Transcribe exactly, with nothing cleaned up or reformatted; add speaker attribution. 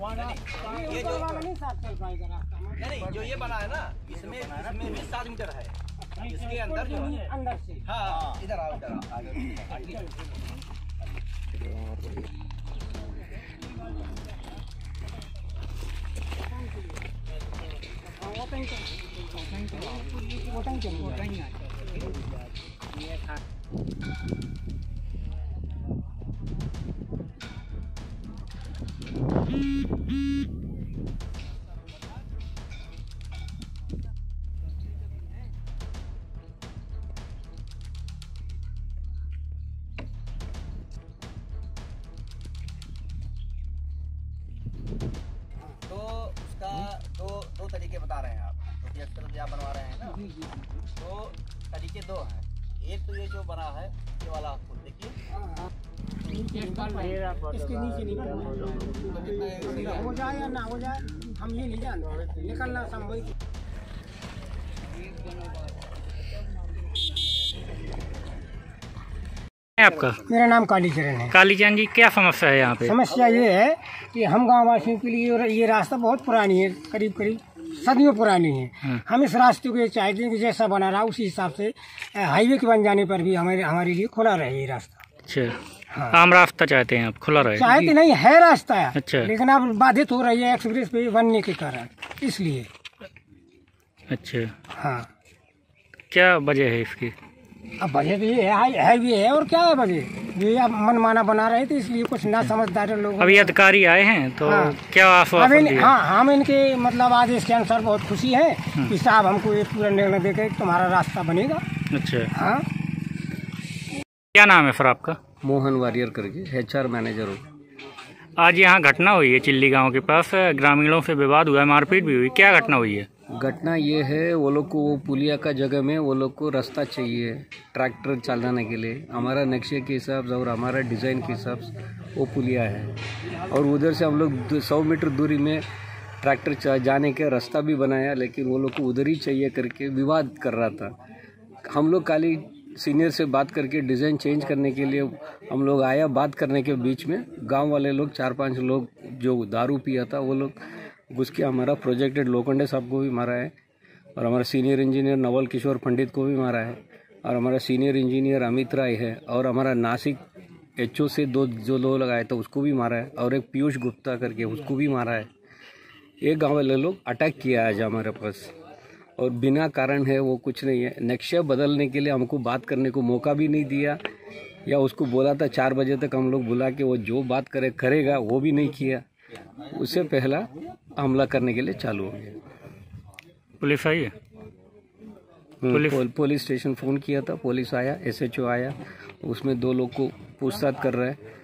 Speaker 1: ये जो नहीं नहीं जो ये बना है ना, इसमें इसमें भी सात मीटर है, इसके अंदर जो है अंदर से। हाँ इधर आओ, इधर आओ आगे। तो उसका दो दो तरीके बता रहे हैं आप, क्योंकि अक्सर आप बनवा रहे हैं ना, तो तरीके दो हैं। एक तो ये जो बना है ये वाला फूल देखिए, इसके नीचे निकलना हो जाए या ना हो जाए हम ये नहीं जानते, निकलना संभव।
Speaker 2: आपका?
Speaker 3: मेरा नाम कालीचरण है।
Speaker 2: कालीचरण जी, क्या समस्या है यहाँ पे?
Speaker 3: समस्या ये है कि हम गाँव वासियों के लिए ये रास्ता बहुत पुरानी है, करीब करीब सदियों पुरानी है। हम इस रास्ते को ये चाहते हैं कि जैसा बना रहा उसी हिसाब से हाईवे के बन जाने पर भी हमारे हमारे लिए खुला रहे ये रास्ता।
Speaker 2: अच्छा, हाँ। आम रास्ता चाहते हैं आप, खुला रहे?
Speaker 3: चाहते नहीं, है रास्ता है।
Speaker 2: अच्छा।
Speaker 3: लेकिन अब बाधित हो रही है एक्सप्रेस वे बनने के कारण, इसलिए।
Speaker 2: अच्छा,
Speaker 3: हाँ।
Speaker 2: क्या वजह है इसकी?
Speaker 3: अब वजह तो ये है, है भी है और क्या है वजह, ये अब मनमाना बना रहे थे, इसलिए कुछ ना समझदार लोग।
Speaker 2: अभी अधिकारी आए हैं तो हाँ। क्या आश्वासन दिया?
Speaker 3: हाँ, हम इनके मतलब आदेश के अनुसार बहुत खुशी है कि साहब हमको ये पूरा निर्णय देके तुम्हारा रास्ता बनेगा।
Speaker 2: अच्छा,
Speaker 3: हाँ।
Speaker 2: क्या नाम है सर आपका?
Speaker 4: मोहन वारियर करके एच आर मैनेजर हूँ।
Speaker 2: आज यहाँ घटना हुई है चिल्ली गांव के पास, ग्रामीणों से विवाद हुआ है, मारपीट भी हुई, क्या घटना हुई है?
Speaker 4: घटना ये है, वो लोग को वो पुलिया का जगह में वो लोग को रास्ता चाहिए ट्रैक्टर चलाने के लिए। हमारा नक्शे के हिसाब से और हमारा डिज़ाइन के हिसाब से वो पुलिया है, और उधर से हम लोग सौ मीटर दूरी में ट्रैक्टर जाने का रास्ता भी बनाया, लेकिन वो लोग को उधर ही चाहिए करके विवाद कर रहा था। हम लोग खाली सीनियर से बात करके डिज़ाइन चेंज करने के लिए हम लोग आया, बात करने के बीच में गांव वाले लोग चार पांच लोग जो दारू पिया था वो लोग घुस के हमारा प्रोजेक्टेड लोखंडे साहब को भी मारा है, और हमारा सीनियर इंजीनियर नवल किशोर पंडित को भी मारा है, और हमारा सीनियर इंजीनियर अमित राय है, और हमारा नासिक एचओ से दो जो लोग लगाए थे उसको भी मारा है, और एक पीयूष गुप्ता करके उसको भी मारा है। एक गाँव वाले लोग अटैक किया आज हमारे पास, और बिना कारण है, वो कुछ नहीं है। नक्शा बदलने के लिए हमको बात करने को मौका भी नहीं दिया, या उसको बोला था चार बजे तक हम लोग बुला के वो जो बात करे करेगा, वो भी नहीं किया। उससे पहला हमला करने के लिए चालू हो गया।
Speaker 2: पुलिस आई है?
Speaker 4: पुलिस पुलिस स्टेशन फ़ोन किया था, पुलिस आया, एसएचओ आया, उसमें दो लोग को पूछताछ कर रहा है।